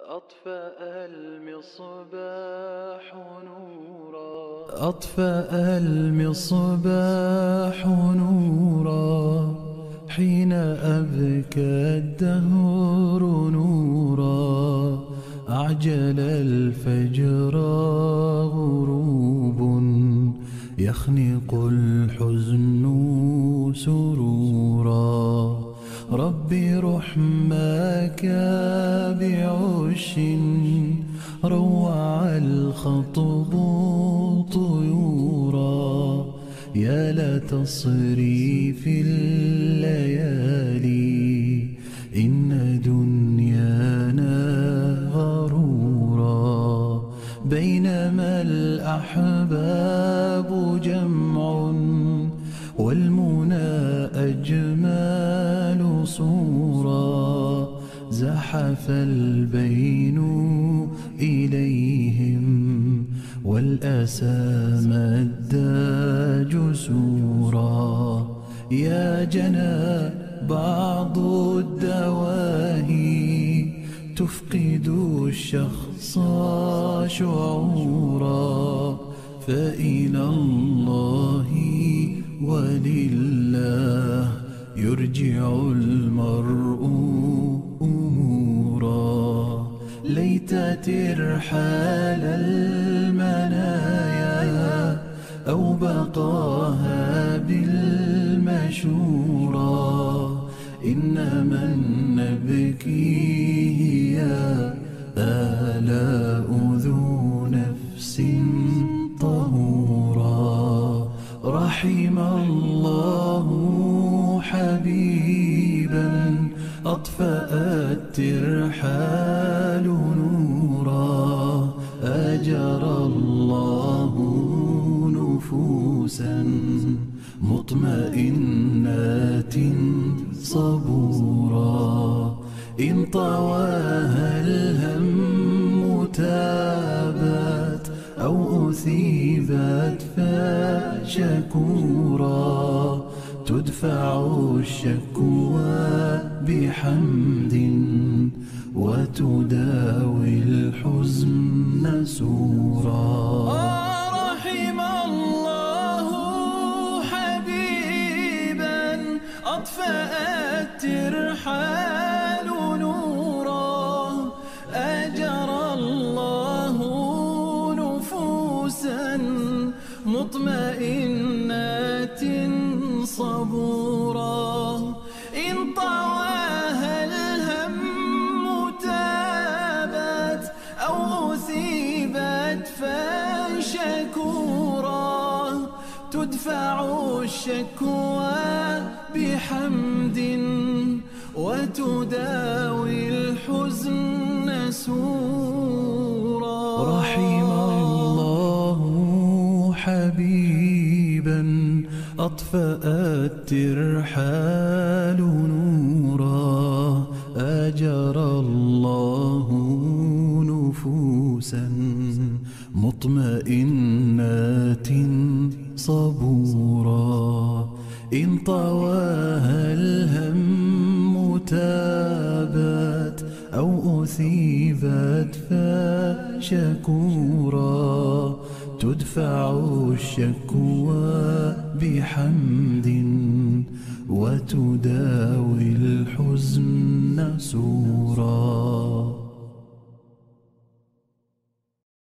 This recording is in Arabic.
أطفأ المصباح نورا، أطفأ المصباح نورا، حين أبكى الدهر نورا، أعجل الفجر غروب، يخنق الحزن سرورا. رب رحماك بعش، روع الخطب طيورا، يا لتصريف الليالي، إن دنيانا غرورا. بينما الأحباب جمع، والمنى أجمال صورا، زحف البين إليهم، والأسى مدى جسورا. يا جنى بعض الدواهي، تفقد الشخص شعورا، فإلى الله ولله يرجع المرء أمورا. ليت ترحال المنايا، أو بقاها بالمشورى، إنما نبكي هي آلاء ذو نفس طهورا. رحم الله حبيبا أطفأ الترحال نورا، أجرى الله نفوسا مطمئنات صبورا. إن طواها الهم تابت، أو أثيبت فشكورا، تدفع الشكوى بحمد، وتداوي الحزن سورا. رحم الله حبيبا أطفأ الترحال نورا، أجرى الله نفوسا مطمئنات صبورا. إن طواها الهم تابت، أو أثيبت فشكورا، تدفع الشكوى بحمد، وتداوي الحزن سورا. رحم الله حبيبا أطفأ الترحال نورا، أجرى الله نفوسا مطمئنات صبورا. إن طواها الهم تابت، أو أثيبت فشكورا، تدفع الشكوى بحمد، وتداوي الحزن سورا.